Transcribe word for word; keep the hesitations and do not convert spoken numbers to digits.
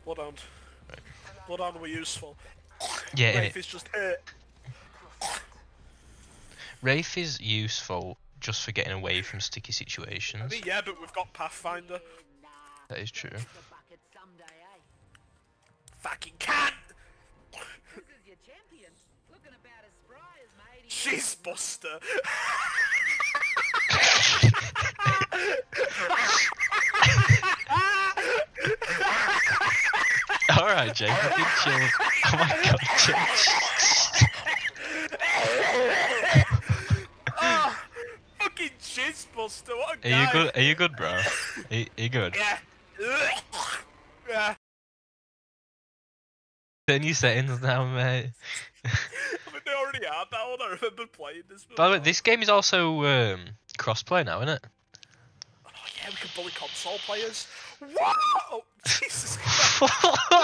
Bloodhound. Right. Bloodhound were useful. Yeah, Wraith innit? is just hurt. Wraith is useful just for getting away from sticky situations. I mean, yeah, but we've got Pathfinder. That is true. Fucking cat! She's Buster! Alright, Jay, fucking chill. Oh my god, chill. Oh, fucking Jizz Buster, what a Are guy! you good? Are you good, bro? Are you, are you good? Yeah. Yeah. Turn your settings now, mate. I mean, they already had that one. I remember playing this before. By the way, this game is also um, cross-play now, isn't it? Oh yeah, we can bully console players. What? Oh, Jesus Christ.